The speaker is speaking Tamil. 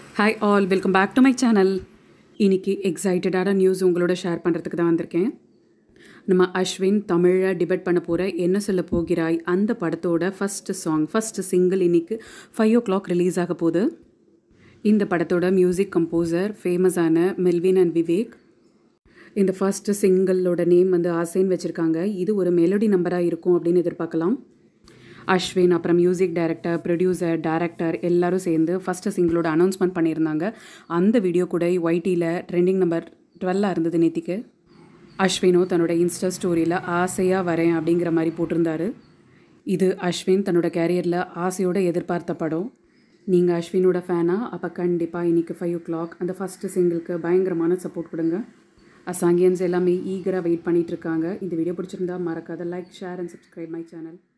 Hi all, welcome back to my channel. இன்றைக்கி எக்ஸைட்டடான நியூஸ் உங்களோட ஷேர் பண்ணுறதுக்கு தான் வந்திருக்கேன். நம்ம அஸ்வின் தமிழில் டிபேட் பண்ண போகிற என்ன சொல்ல போகிறாய் அந்த படத்தோட ஃபஸ்ட்டு சிங்கிள் இன்றைக்கி 5 o'clock ரிலீஸ் ஆக போகுது. இந்த படத்தோட மியூசிக் கம்போசர் ஃபேமஸான மெல்வின் அண்ட் விவேக். இந்த ஃபஸ்ட்டு சிங்கிளோட நேம் ஆசைன்னு வச்சுருக்காங்க. இது ஒரு மெலோடி நம்பராக இருக்கும் அப்படின்னு எதிர்பார்க்கலாம். அஸ்வின், அப்புறம் மியூசிக் டைரக்டர், ப்ரொடியூசர், டைரக்டர் எல்லாரும் சேர்ந்து ஃபஸ்ட்டு சிங்கிளோட அனௌன்ஸ்மெண்ட் பண்ணியிருந்தாங்க. அந்த வீடியோ கூட ஒய்டியில் ட்ரெண்டிங் நம்பர் 12 இருந்தது நேத்திக்கு. அஸ்வினும் தன்னோட இன்ஸ்டா ஸ்டோரியில் ஆசையாக வரேன் அப்படிங்கிற மாதிரி போட்டிருந்தாரு. இது அஸ்வின் தன்னோட கேரியரில் ஆசையோடு எதிர்பார்த்த படம். நீங்கள் அஸ்வினோட ஃபேனாக அப்போ கண்டிப்பாக இன்றைக்கி 5 o'clock அந்த ஃபஸ்ட்டு சிங்கிளுக்கு பயங்கரமான சப்போர்ட் கொடுங்க. அசாங்கியன்ஸ் எல்லாமே ஈகராக வெயிட் பண்ணிகிட்ருக்காங்க. இந்த வீடியோ பிடிச்சிருந்தா மறக்காத like, share and subscribe my channel.